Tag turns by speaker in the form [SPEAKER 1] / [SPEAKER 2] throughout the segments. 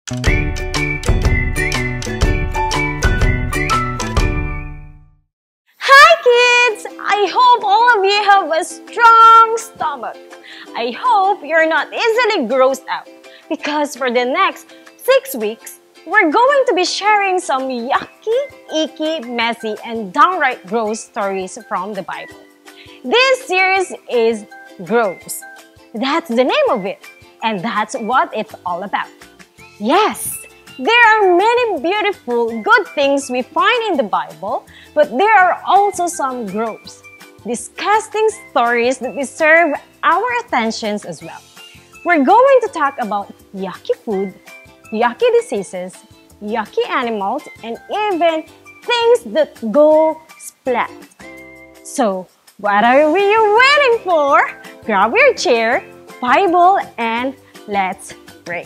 [SPEAKER 1] Hi kids! I hope all of you have a strong stomach. I hope you're not easily grossed out because for the next 6 weeks, we're going to be sharing some yucky, icky, messy, and downright gross stories from the Bible. This series is Gross. That's the name of it, and that's what it's all about. Yes! There are many beautiful, good things we find in the Bible, but there are also some gross, disgusting stories that deserve our attentions as well. We're going to talk about yucky food, yucky diseases, yucky animals, and even things that go splat. So, what are we waiting for? Grab your chair, Bible, and let's pray.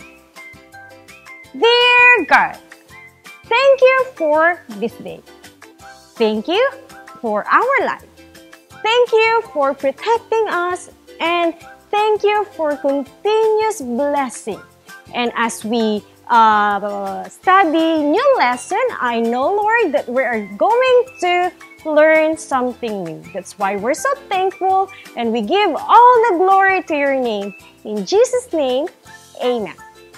[SPEAKER 1] Dear God, thank you for this day. Thank you for our life. Thank you for protecting us, and thank you for continuous blessing. And as we study new lesson, I know, Lord, that we are going to learn something new. That's why we're so thankful, and we give all the glory to your name. In Jesus' name, amen.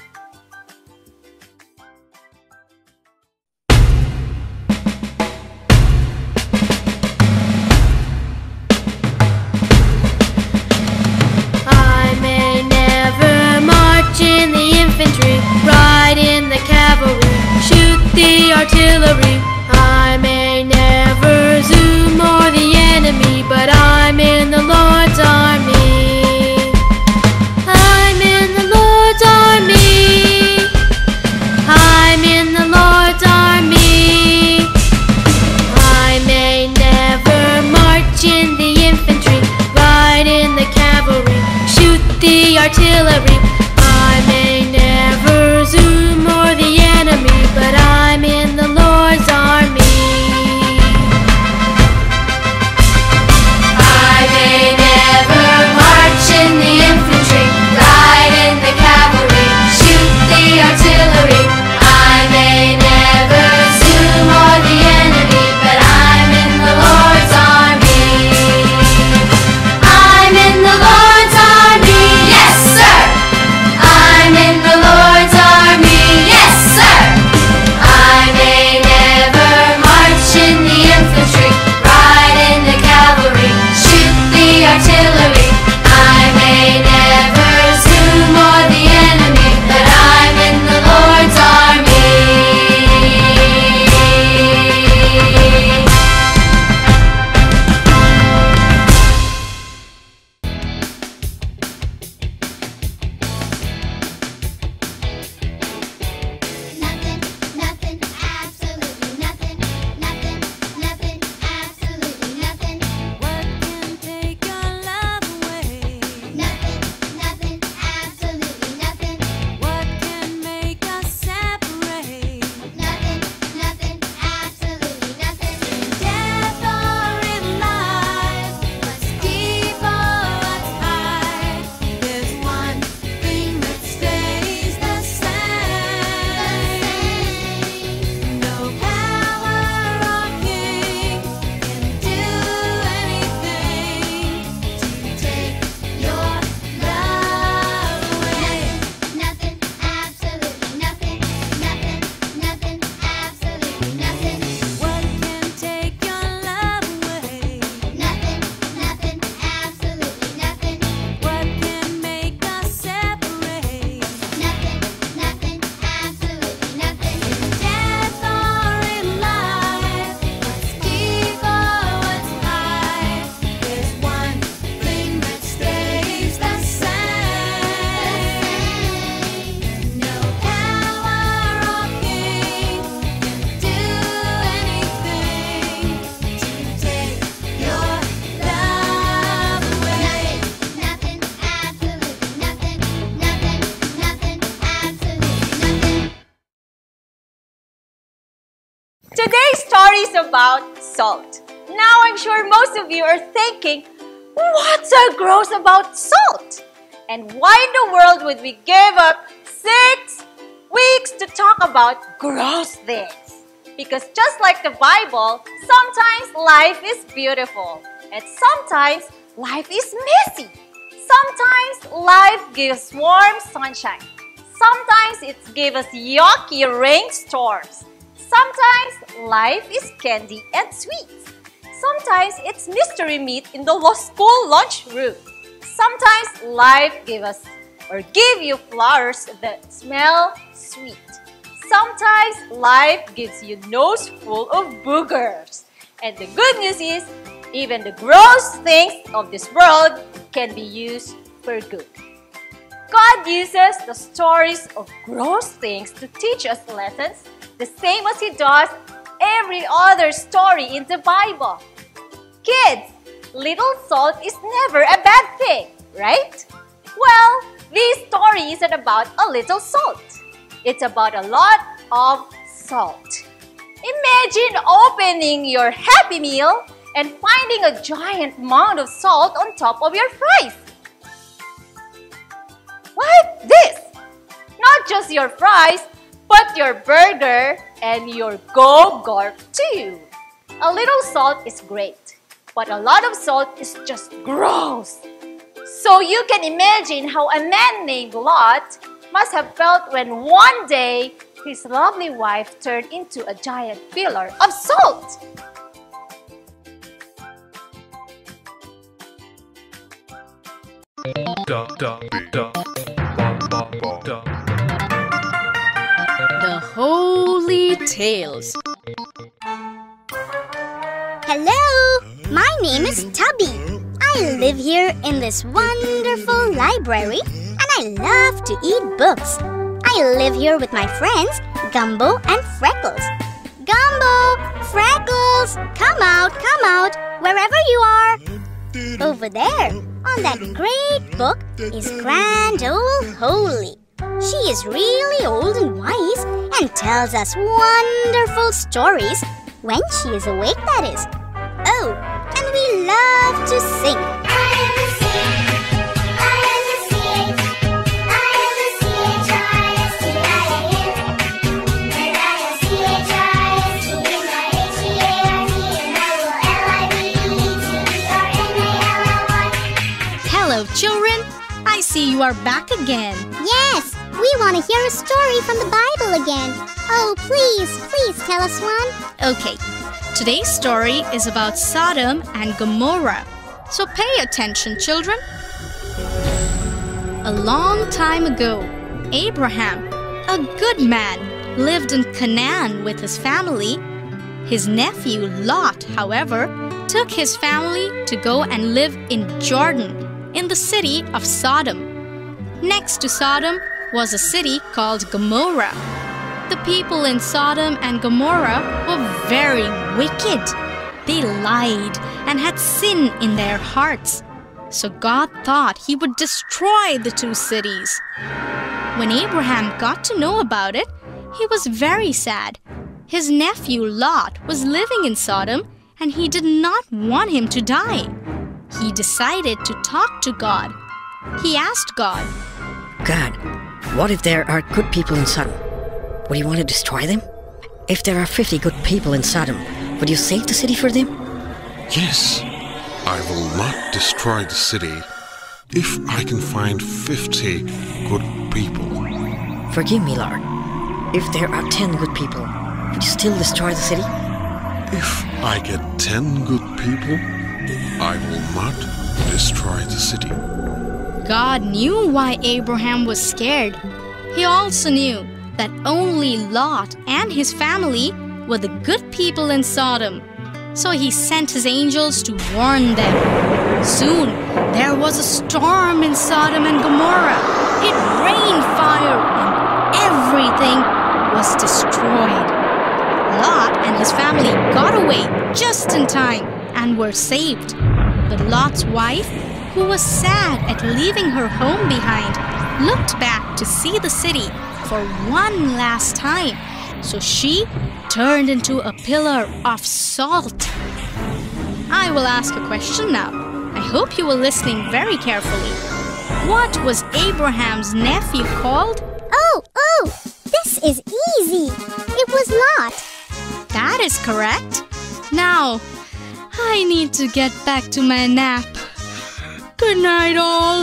[SPEAKER 2] In the infantry, ride in the cavalry, shoot the artillery. I may never zoom or the enemy, but I'm in the Lord's army. I'm in the Lord's army. I'm in the Lord's army. I may never march in the infantry, ride in the cavalry, shoot the artillery. I may never zoom or the enemy, but I'm in the Lord's army. I may never march in the infantry, ride in the cavalry, shoot the artillery. I may never zoom or the enemy, but I'm in the Lord's army. I'm in the Lord's army, yes sir! I'm in the Lord's army, yes sir! I may never march in the infantry, ride in the cavalry, shoot the artillery. I may never zoom or the enemy, but I'm in the Lord's army. Nothing, nothing, absolutely nothing. Nothing, nothing, absolutely nothing. What can take your love away? Nothing, nothing, absolutely nothing. What can make us separate? Nothing, nothing, absolutely nothing. In death or in life, what's deep or what's high, there's one thing that stays the same. No power or king can do anything to take your love away. Nothing, absolutely nothing. Nothing, nothing, absolutely nothing. What can take your love away? Nothing, nothing, absolutely nothing. What can make us separate? Nothing, nothing, absolutely nothing. In death or in life, what's deep or what's high, there's one thing that stays the same. No power or king can do anything to take your love away. Nothing, absolutely nothing. Nothing, nothing, absolutely nothing.
[SPEAKER 1] Today's story is about salt. Now I'm sure most of you are thinking, what's so gross about salt? And why in the world would we give up 6
[SPEAKER 3] weeks to talk about gross things. Because just like the Bible, sometimes life is beautiful and sometimes life is messy. Sometimes life gives warm sunshine. Sometimes it gives us yucky rainstorms. Sometimes life is candy and sweet. Sometimes it's mystery meat in the school lunchroom. Sometimes life gives us or give you flowers that smell sweet. Sometimes life gives you nose full of boogers. And the good news is, even the gross things of this world can be used for good. God uses the stories of gross things to teach us lessons, the same as He does every other story in the Bible. Kids, little salt is never a bad thing, right? Well, this story isn't about a little salt. It's about a lot of salt. Imagine opening your Happy Meal and finding a giant mound of salt on top of your fries. Like this. Not just your fries, but your burger and your Go-Gurt too. A little salt is great, but a lot of salt is just gross. So you can imagine how a man named Lot must have felt when one day his lovely wife turned into a giant pillar of salt.
[SPEAKER 2] The Holy Tales.
[SPEAKER 4] Hello, my name is Tubby. I live here in this wonderful library and I love to eat books. I live here with my friends Gumbo and Freckles. Gumbo, Freckles, come out, wherever you are. Over there, on that great book, is Grand Old Holy. She is really old and wise and tells us wonderful stories when she is awake, that is. Oh, and we love to sing.
[SPEAKER 5] Hello, children. I see you are back again.
[SPEAKER 4] Yes, we want to hear a story from the Bible again. Oh, please tell us one.
[SPEAKER 5] Okay, today's story is about Sodom and Gomorrah. So pay attention, children. A long time ago, Abraham, a good man, lived in Canaan with his family. His nephew Lot, however, took his family to go and live in Jordan, in the city of Sodom. Next to Sodom was a city called Gomorrah. The people in Sodom and Gomorrah were very wicked. They lied and had sin in their hearts. So God thought He would destroy the two cities. When Abraham got to know about it, he was very sad. His nephew Lot was living in Sodom and he did not want him to die. He decided to talk to God. He asked God,
[SPEAKER 6] God, what if there are good people in Sodom? Would you want to destroy them? If there are 50 good people in Sodom, would you save the city for them?
[SPEAKER 7] Yes, I will not destroy the city if I can find 50 good people.
[SPEAKER 6] Forgive me, Lord. If there are 10 good people, would you still destroy the city?
[SPEAKER 7] If I get 10 good people, I will not destroy the city.
[SPEAKER 5] God knew why Abraham was scared. He also knew that only Lot and his family were the good people in Sodom. So He sent His angels to warn them. Soon, there was a storm in Sodom and Gomorrah. It rained fire and everything was destroyed. Lot and his family got away just in time and were saved. But Lot's wife, who was sad at leaving her home behind, looked back to see the city for one last time. So she turned into a pillar of salt. I will ask a question now. I hope you were listening very carefully. What was Abraham's nephew called?
[SPEAKER 4] Oh, This is easy. It was Lot.
[SPEAKER 5] That is correct. Now, I need to get back to my nap. Good night, all.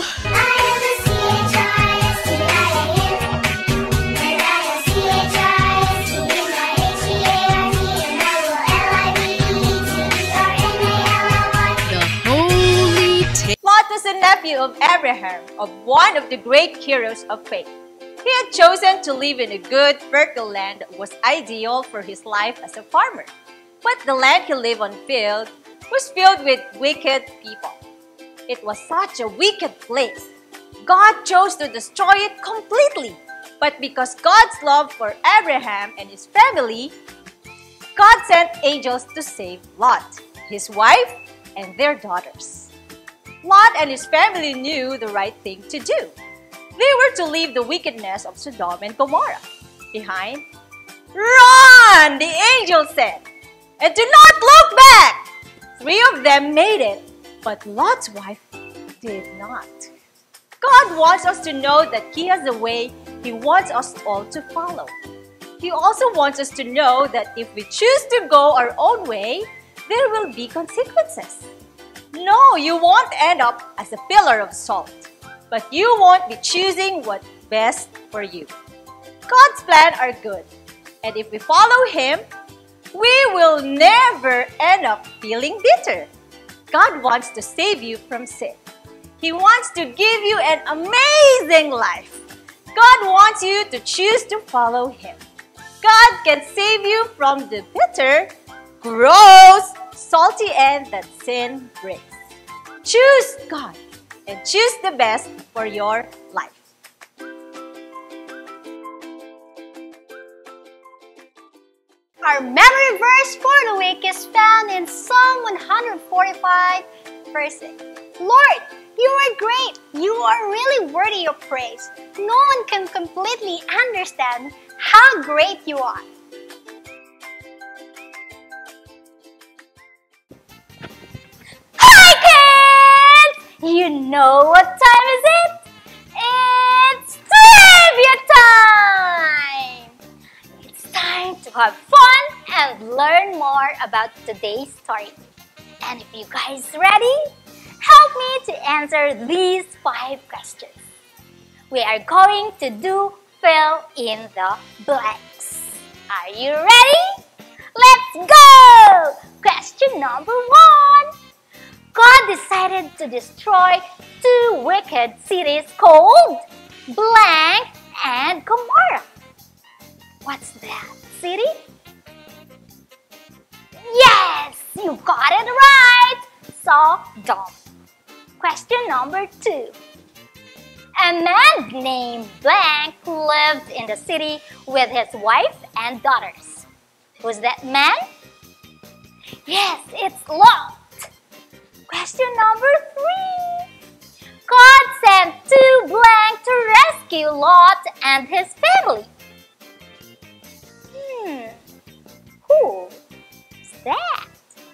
[SPEAKER 3] Lot was a nephew of Abraham, of one of the great heroes of faith. He had chosen to live in a good, fertile land that was ideal for his life as a farmer. But the land he lived on was filled with wicked people. It was such a wicked place. God chose to destroy it completely. But because God's love for Abraham and his family, God sent angels to save Lot, his wife, and their daughters. Lot and his family knew the right thing to do. They were to leave the wickedness of Sodom and Gomorrah behind. Run, the angel said, and do not look back. 3 of them made it, but Lot's wife did not. God wants us to know that He has a way He wants us all to follow. He also wants us to know that if we choose to go our own way, there will be consequences. No, you won't end up as a pillar of salt, but you won't be choosing what's best for you. God's plans are good, and if we follow Him, we will never end up feeling bitter. God wants to save you from sin. He wants to give you an amazing life. God wants you to choose to follow Him. God can save you from the bitter, gross, salty end that sin brings. Choose God and choose the best for your life.
[SPEAKER 1] Our memory verse for the week is found in Psalm 145, verse 6. Lord, you are great. You are really worthy of praise. No one can completely understand how great you are. Hi, kids! You know what time is it? It's trivia time! It's time to have fun and learn more about today's story. And if you guys ready, help me to answer these 5 questions. We are going to do fill in the blanks. Are you ready? Let's go! Question number 1. God decided to destroy 2 wicked cities called blank and Gomorrah. What's that city? Yes, you got it right! Sodom. Question number 2. A man named Blank lived in the city with his wife and daughters. Who's that man? Yes, it's Lot. Question number 3. God sent 2 blank to rescue Lot and his family. Who's that?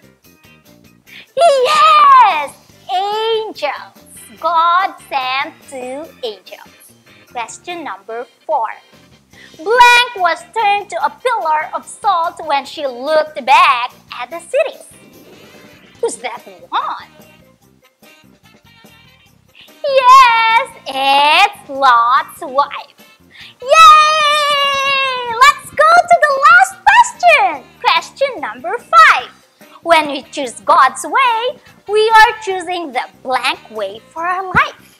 [SPEAKER 1] Yes! Angels. God sent 2 angels. Question number 4. Blank was turned to a pillar of salt when she looked back at the cities. Who's that one? Yes, it's Lot's wife. Yay! Let's go to the last question. Question number 5. When we choose God's way, we are choosing the blank way for our life.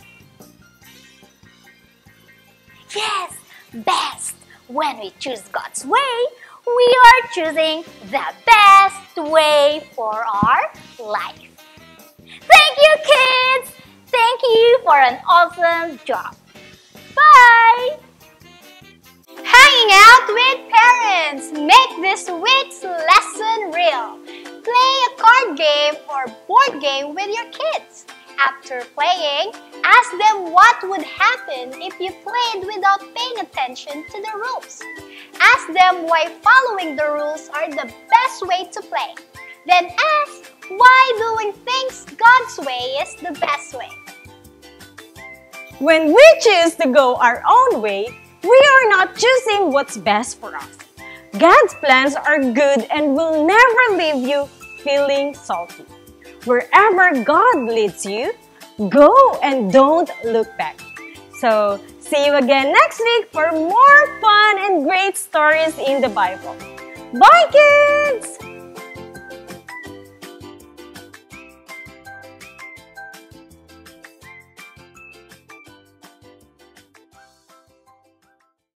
[SPEAKER 1] Yes, best. When we choose God's way, we are choosing the best way for our life. Thank you, kids! Thank you for an awesome job. Bye! Hanging out with parents. Make this week's lesson real. Play a card game or board game with your kids. After playing, ask them what would happen if you played without paying attention to the rules. Ask them why following the rules are the best way to play. Then ask why doing things God's way is the best way.
[SPEAKER 8] When we choose to go our own way,
[SPEAKER 1] We are not choosing what's best for us. God's plans are good and will never leave you feeling salty. Wherever God leads you, go and don't look back. So, see you again next week for more fun and great stories in the Bible. Bye, kids!